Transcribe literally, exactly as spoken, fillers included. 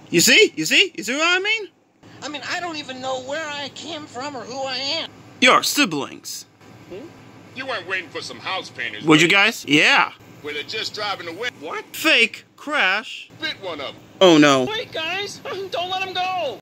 You see? You see? You see what I mean? I mean, I don't even know where I came from or who I am. Your siblings. Hmm? You weren't waiting for some house painters. Would you guys? Yeah. Were they just driving away? What? Fake crash. Bit one of them. Oh no. Wait, guys! Don't let him go!